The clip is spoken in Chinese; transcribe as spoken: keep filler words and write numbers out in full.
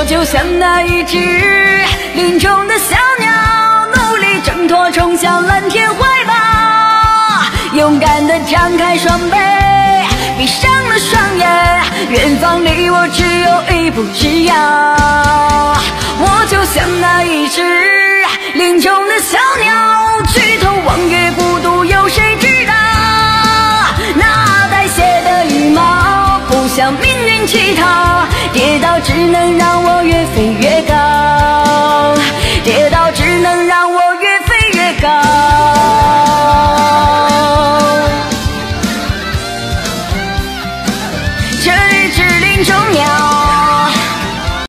我就像那一只林中的小鸟，努力挣脱，冲向蓝天怀抱，勇敢地张开双臂，闭上了双眼，远方离我只有一步之遥。我就像那一只林中的小鸟，举头望月，孤独有谁知道？那带血的羽毛不向命运乞讨，跌倒只能让我越飞越高，跌倒只能让我越飞越高。